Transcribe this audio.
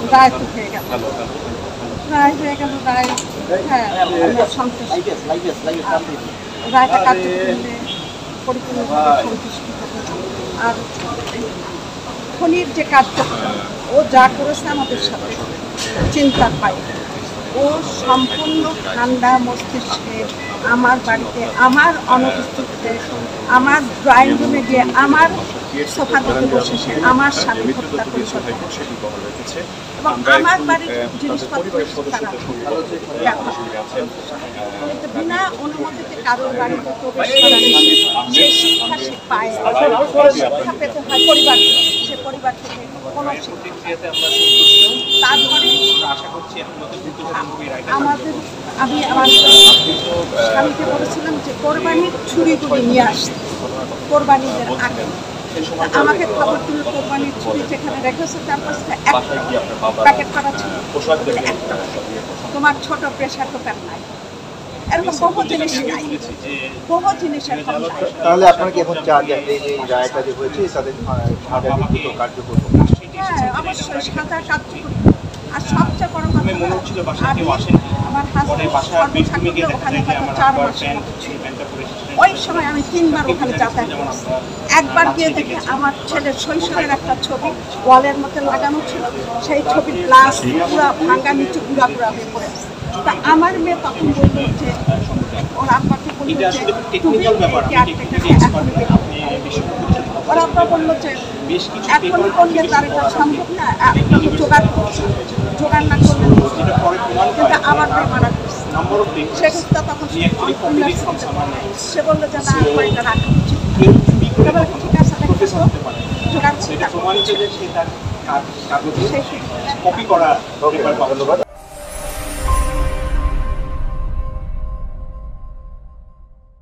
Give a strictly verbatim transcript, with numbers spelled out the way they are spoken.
রায় তো হয়ে গেল, রায় হয়ে গেল রায়। হ্যাঁ, আমরা সন্তুষ্ট, রায়টা কার্যকরী পরিপূর্ণভাবে সন্তুষ্ট। আর খনির যে কার্যক্রম ও যা করেছে আমাদের সাথে চিন্তার বাইরে, ও সম্পূর্ণ ঠান্ডা মস্তিষ্কে আমার বাড়িতে আমার অনুপস্থিতিতে আমার ড্রয়িং রুমে গিয়ে আমার সোফাতে বসে সে আমার স্বামী হত্যা পরিকল্পনা এবং আমার বাড়ির জিনিসপত্র বিনা অনুমতিতে কারোর বাড়িতে প্রবেশ করা যে শিক্ষা সে পায়, শিক্ষা পেতে হয় পরিবার থেকে, সে পরিবার থেকে কোনো শিক্ষা। তারপরে আমাদের আমি আমার স্বামীকে বলেছিলাম যে কোরবানির ছুরিগুলি নিয়ে আসতে, কোরবানিদের আগে আমাকে খবর দিল কোরবানির ছুরি যেখানে রেখেছে তার কাছে একটা প্যাকেট করা ছিল, একটা তোমার ছোট প্রেশার কুকার নাই, এরকম বহু জিনিস নাই, বহু জিনিস এখন নাই। তাহলে আপনারা কি এখন চান যে এই যে রায়টা যে হয়েছে তাদের সাজা লিখিত কার্যকর? হ্যাঁ, অবশ্যই সাজা কার্যকর। আর সবচেয়ে বড় কথা আমার হাজবেন্ড ওখানে হয়তো চার মাসের মতো ছিল, ওই সময় আমি তিনবার ওখানে যাতায়াত করেছি। একবার গিয়ে দেখি আমার ছেলের শৈশবের একটা ছবি ওয়ালের মধ্যে লাগানো ছিল, সেই ছবির গ্লাস পুরো ভাঙ্গা নিচে গুঁড়া গুঁড়া হয়ে পড়ে আছে। তা আমার মেয়ে তখন বলল যে ওর আব্বাকে বলল যে তুমি ওরা আব্বা বললো যে এখন করলে তার এটা সম্ভব না, একটা তো জোগাড় করছে, জোগাড় না করলে কিন্তু আমার মেয়ে মারা গেছে। সেক্ষেত্রে তখন সে বললো যে না আমার এটা রাখা উচিত, ঠিক আছে জোগাড় কপি করা। ধন্যবাদ।